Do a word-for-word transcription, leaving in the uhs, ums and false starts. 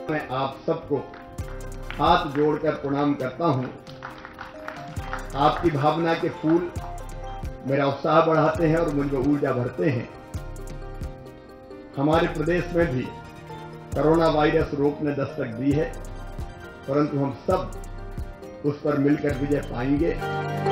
मैं आप सबको हाथ जोड़कर प्रणाम करता हूं। आपकी भावना के फूल मेरा उत्साह बढ़ाते हैं और मुझे ऊर्जा भरते हैं। हमारे प्रदेश में भी कोरोना वायरस रोग ने दस्तक दी है, परंतु हम सब उस पर मिलकर विजय पाएंगे।